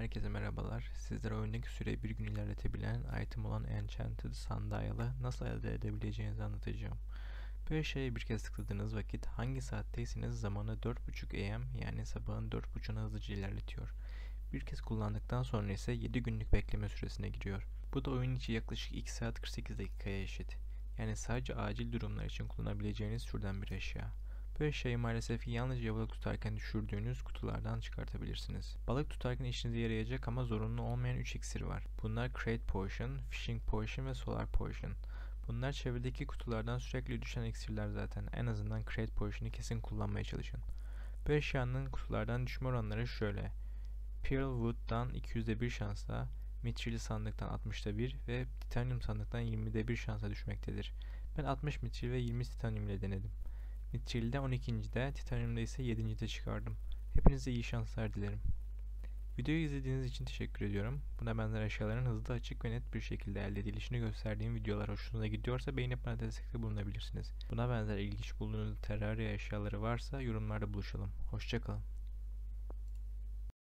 Herkese merhabalar. Sizlere oyundaki süreyi bir gün ilerletebilen item olan Enchanted Sandalye'ı nasıl elde edebileceğinizi anlatacağım. Böyle şeye bir kez tıkladığınız vakit hangi saatteyseniz zamanı 4:30 AM yani sabahın 4:30'una hızlıca ilerletiyor. Bir kez kullandıktan sonra ise 7 günlük bekleme süresine giriyor. Bu da oyun içi yaklaşık 2 saat 48 dakikaya eşit. Yani sadece acil durumlar için kullanabileceğiniz türden bir eşya. Bu eşyayı maalesef yalnızca balık tutarken düşürdüğünüz kutulardan çıkartabilirsiniz. Balık tutarken işinize yarayacak ama zorunlu olmayan 3 iksir var. Bunlar Crate Potion, Fishing Potion ve Solar Potion. Bunlar çevredeki kutulardan sürekli düşen iksirler zaten. En azından Crate Potion'u kesin kullanmaya çalışın. Bu eşyanın kutulardan düşme oranları şöyle. Pearlwood'dan 200'de 1 şansla, Mithril sandıktan 60'da 1 ve Titanium sandıktan 20'de 1 şansa düşmektedir. Ben 60 Mithril ve 20 Titanium ile denedim. Mithril'de 12.'de, Titanium'da ise 7.'de çıkardım. Hepinize iyi şanslar dilerim. Videoyu izlediğiniz için teşekkür ediyorum. Buna benzer eşyaların hızlı, açık ve net bir şekilde elde edilişini gösterdiğim videolar hoşunuza gidiyorsa beğenip bana destekte bulunabilirsiniz. Buna benzer ilginç bulduğunuz Terraria eşyaları varsa yorumlarda buluşalım. Hoşça kalın.